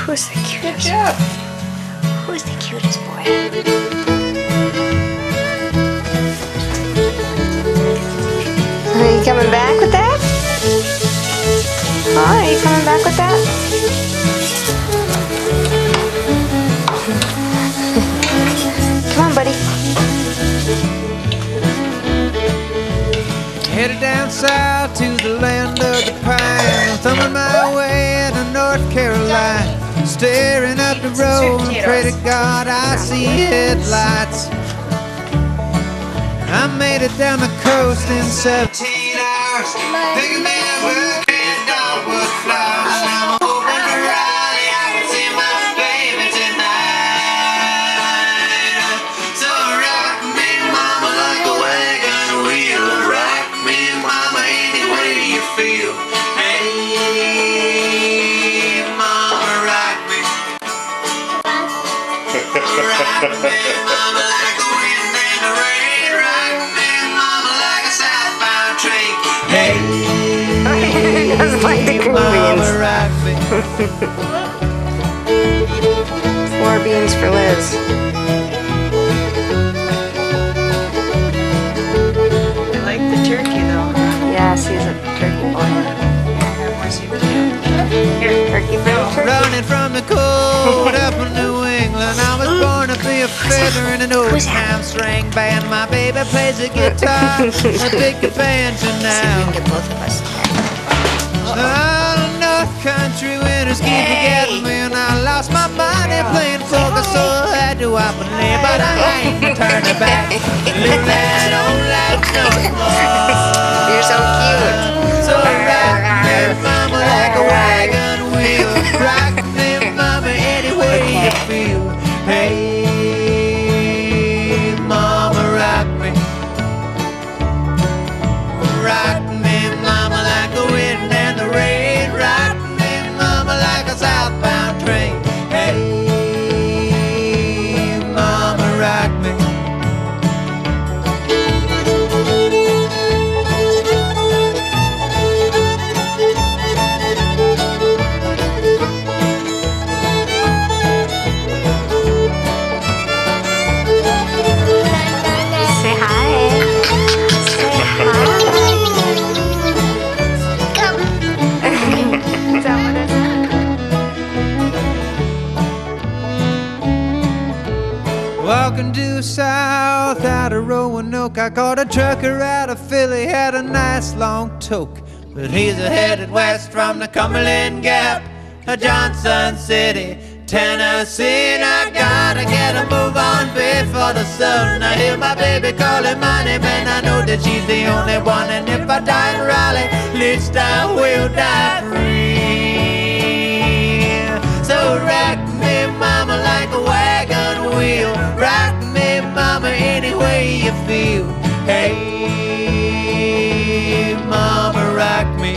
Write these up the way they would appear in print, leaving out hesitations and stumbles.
Who's the cutest? Good job. Who's the cutest boy? Are you coming back with that? Oh, are you coming back with that? Come on, buddy. Headed down south to the land of the pine, thumbing my way to North Carolina, staring up the road and pray to God I see headlights. I made it down the coast in 17 hours, thinking me work and dogwood flowers. Now I'm hoping to Raleigh, I can see my baby tonight. So rock me, mama, like a wagon wheel. Rock me, mama, any way you feel. Hey, mama, rock me. Rock me, mama, like the wind and the rain. Rock me, mama, like a southbound train. Hey, He doesn't like the green mama, beans. rock me. 4 beans for Liz. I like the turkey though. Yes, he's a turkey boy. Turkey for the turkey. Running from the cold up in New England, I was born to be a feather in an old time string band. My baby plays the guitar, I take a banjo See if we now. can get both of us. Oh, North Country winters keep together me, and I lost my money playing poker, so I had to up and leave, but I ain't turning back. Live that old life no more. You're so cute. So rock me, mama, like a wagon wheel. Rock me, mama, any way you feel. Hey, mama, rock me. Rock me, mama, like the wind and the rain. Rock me, mama, like a southbound train. Hey, mama, rock me. Say hi. Say hi. Is that what it is? Walking due south out of Roanoke, I caught a trucker out of Philly, had a nice long toke. But he's headed west from the Cumberland Gap, Johnson City, Tennessee. And I gotta get a move on before the sun. I hear my baby calling my name, and I know that she's the only one. And if I die in Raleigh, at least I will die free. So rock me, mama, like a wagon wheel. Rock me, mama, any way you feel. Hey, mama, rock me.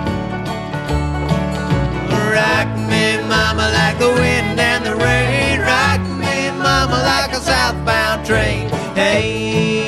Rock me, mama, like the wind and the rain. Rock me, mama, like a southbound train. Hey,